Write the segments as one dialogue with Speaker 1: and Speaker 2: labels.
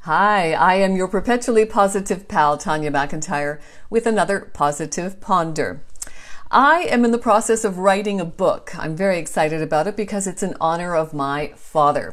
Speaker 1: Hi, I am your perpetually positive pal, Tanya MacIntyre, with another Positive Ponder. I am in the process of writing a book. I'm very excited about it because it's in honor of my father.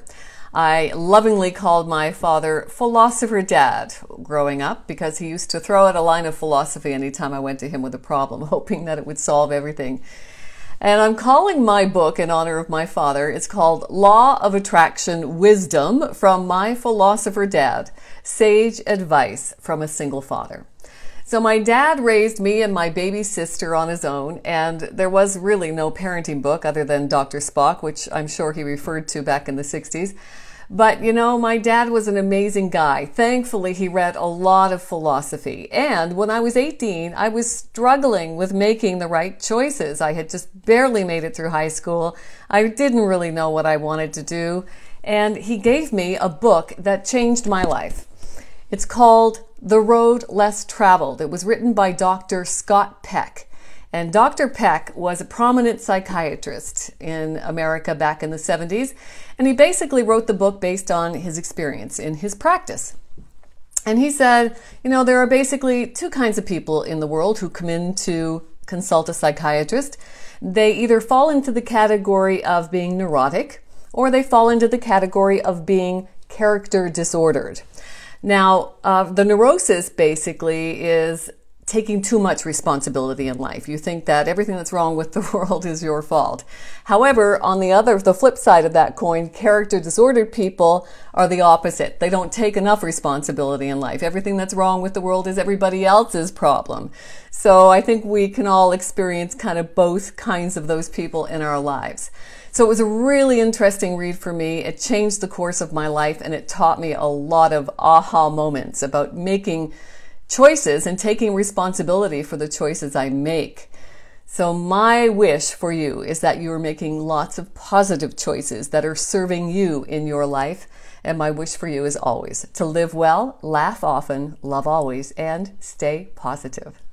Speaker 1: I lovingly called my father Philosopher Dad growing up because he used to throw out a line of philosophy anytime I went to him with a problem, hoping that it would solve everything. And I'm calling my book in honor of my father. It's called Law of Attraction Wisdom from My Philosopher Dad, Sage Advice from a Single Father. So my dad raised me and my baby sister on his own, and there was really no parenting book other than Dr. Spock, which I'm sure he referred to back in the 60s. But, you know, my dad was an amazing guy. Thankfully, he read a lot of philosophy. And when I was 18, I was struggling with making the right choices. I had just barely made it through high school. I didn't really know what I wanted to do. And he gave me a book that changed my life. It's called The Road Less Traveled. It was written by Dr. Scott Peck. And Dr. Peck was a prominent psychiatrist in America back in the 70s. And he basically wrote the book based on his experience in his practice. And he said, you know, there are basically two kinds of people in the world who come in to consult a psychiatrist. They either fall into the category of being neurotic, or they fall into the category of being character disordered. Now, the neurosis basically is taking too much responsibility in life. You think that everything that's wrong with the world is your fault. However, on the flip side of that coin, character disordered people are the opposite. They don't take enough responsibility in life. Everything that's wrong with the world is everybody else's problem. So I think we can all experience kind of both kinds of those people in our lives. So it was a really interesting read for me. It changed the course of my life, and it taught me a lot of aha moments about making choices and taking responsibility for the choices I make. So my wish for you is that you are making lots of positive choices that are serving you in your life. And my wish for you is always to live well, laugh often, love always, and stay positive.